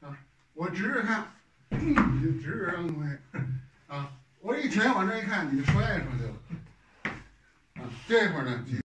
啊，我直着看，你就直着扔出去，啊，我一拳往这一看，你就摔出去了，啊，这会儿呢。